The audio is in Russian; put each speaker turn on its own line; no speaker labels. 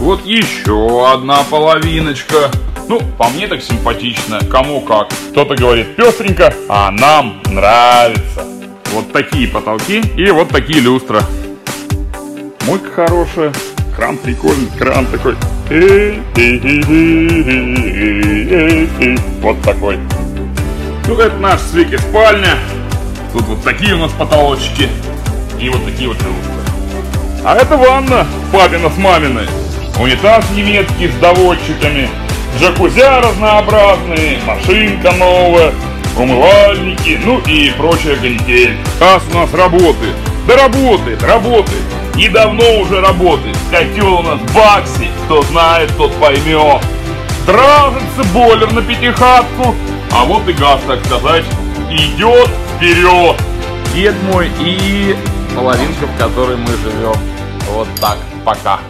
вот еще одна половиночка. Ну, по мне так симпатично, кому как. Кто-то говорит пестренько, а нам нравится. Вот такие потолки и вот такие люстры. Мойка хорошая, кран прикольный, кран такой. Вот такой. Ну, это наша с Вики спальня. Тут вот такие у нас потолочки. И вот такие вот люстры. А это ванна папина с маминой. Унитаз немецкий с доводчиками. Джакузя разнообразные, машинка новая, умывальники, ну и прочая канитель. Газ у нас работает. Да работает, работает. И давно уже работает. Котел у нас Бакси. Кто знает, тот поймет. Дражится бойлер на пятихатку. А вот и газ, так сказать, идет вперед. Дед мой и половинка, в которой мы живем. Вот так, пока.